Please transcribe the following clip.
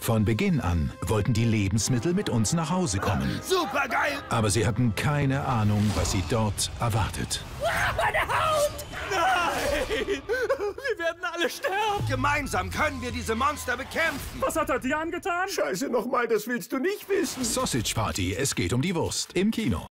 Von Beginn an wollten die Lebensmittel mit uns nach Hause kommen. Super geil! Aber sie hatten keine Ahnung, was sie dort erwartet. Meine Haut! Nein! Wir werden alle sterben! Gemeinsam können wir diese Monster bekämpfen. Was hat er dir angetan? Scheiße nochmal, das willst du nicht wissen. Sausage Party, es geht um die Wurst. Im Kino.